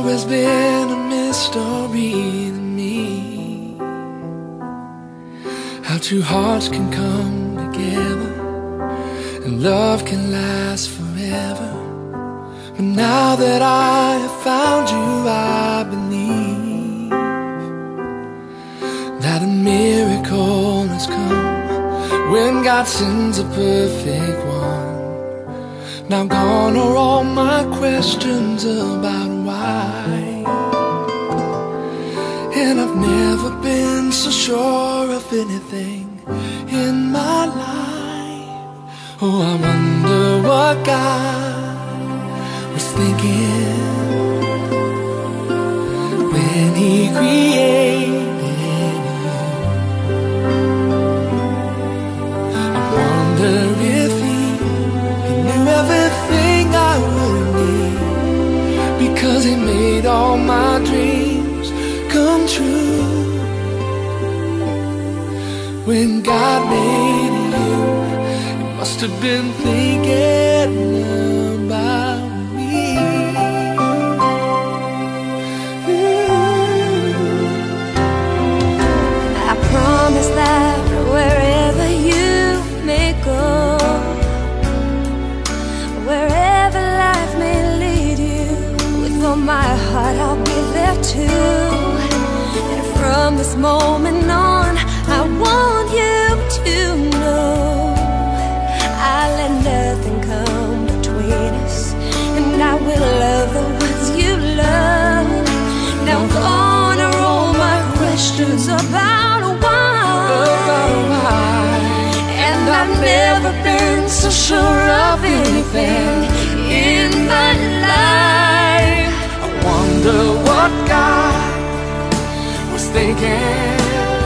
always been a mystery to me, how two hearts can come together and love can last forever. But now that I have found you, I believe that a miracle has come when God sends a perfect one. Now gone are all my questions about why, and I've never been so sure of anything in my life. Oh, I wonder what God was thinking when He created you. I wonder if He knew everything I would need, because He made all my dreams come true. When God made you, He must have been thinking about me. I promise that wherever you may go, wherever life may lead you, with all my heart I'll be there too. And from this moment on, I want you to know I'll let nothing come between us, and I will love the ones you love. Now gone are all my questions about why, and I've never been so sure of anything in my life. I wonder what God was thinking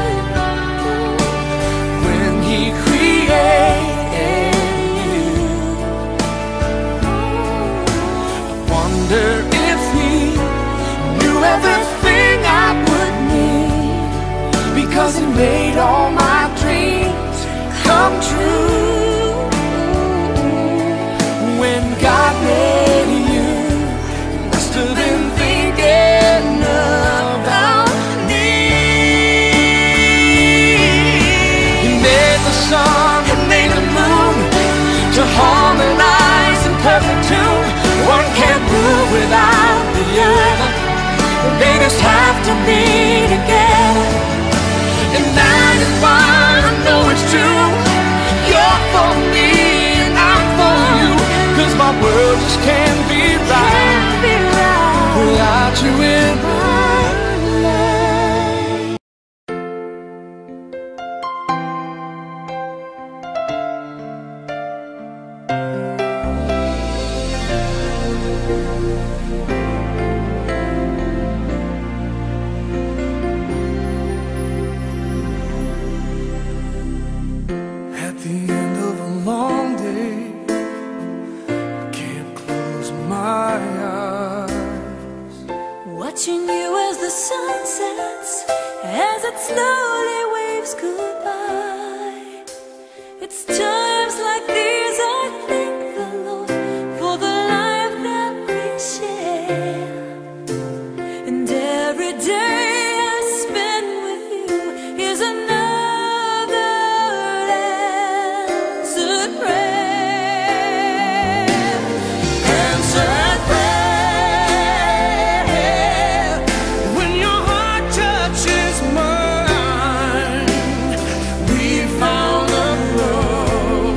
when He created you. I wonder if He knew everything I would need, because He made all my dreams come true. When God made you, He must have been thinking about me. He made the sun, He made the moon to harmonize in perfect tune. One can't move without the other, they just have to be together. And that is why I know it's true. You're for me and I'm for you, 'cause my world just can't be right without you in my life. At the end of a long day, I can't close my eyes, Watching you as the sun sets, as it slowly waves goodbye. It's times like these I thank the Lord for the life that we share. And every day I spend with you is another answered prayer. answered prayer. When your heart touches mine, we found a road.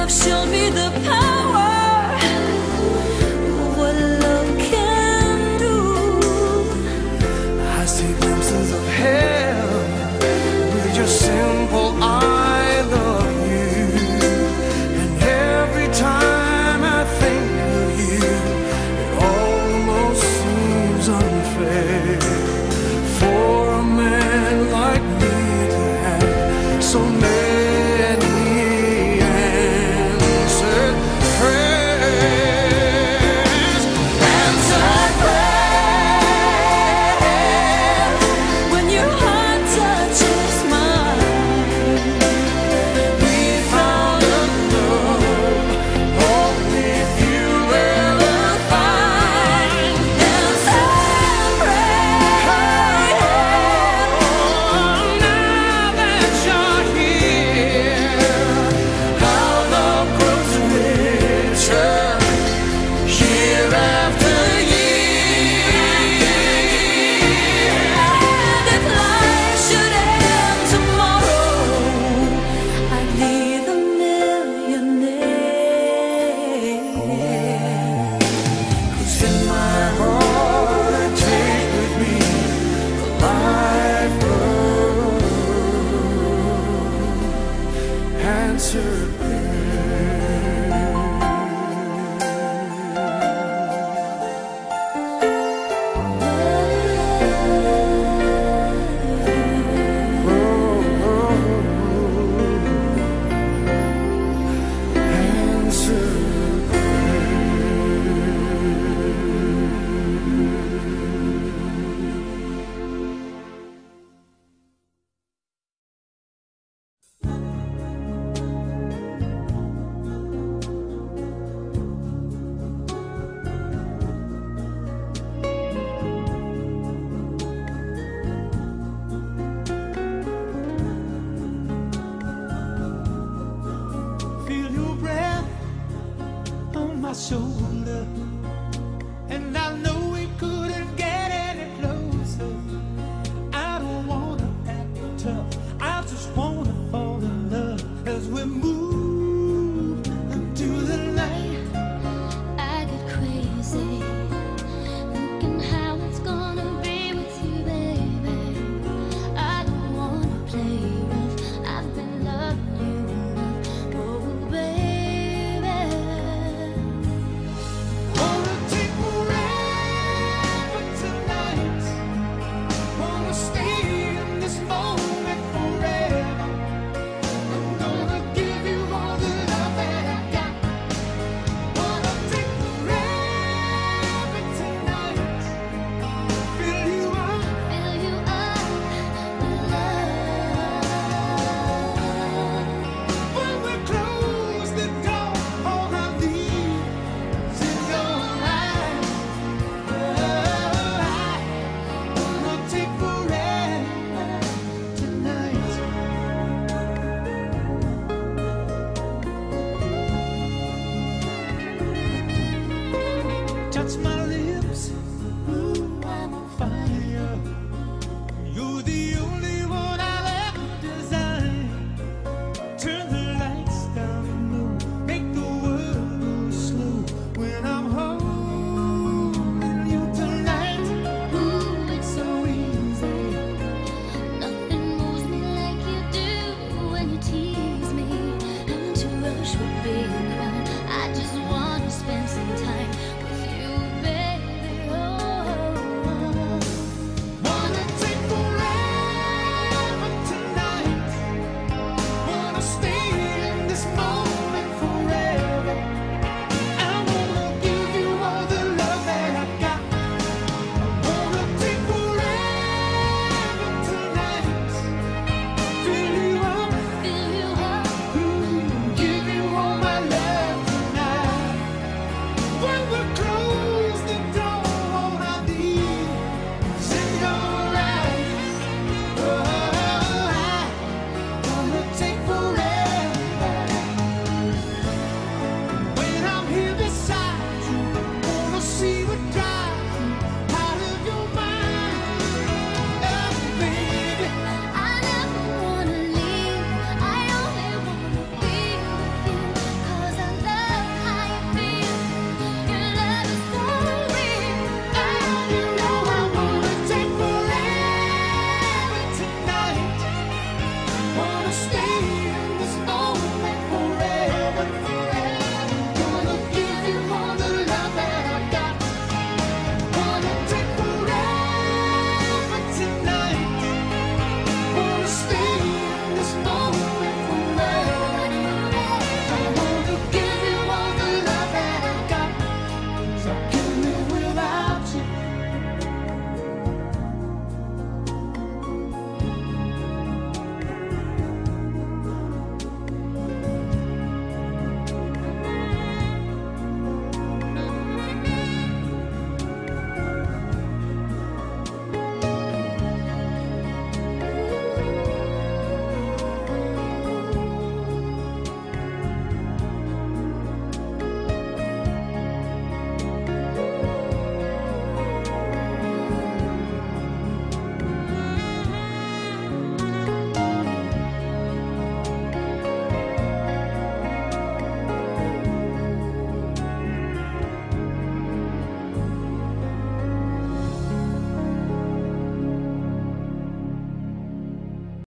love showed me the power of what love can do. I see glimpses of heaven with your simple I love you. And every time I think of you, it almost seems unfair for a man like me to have so many answered prayers. Answered prayers. When your heart touches mine, We found a love only few ever find. answered prayers. Now that you're here, how love grows richer year after year. And if life should end tomorrow, I'd leave a millionaire. 'Cause in my heart I take with me a life of answered Feel your breath on my shoulder, and I know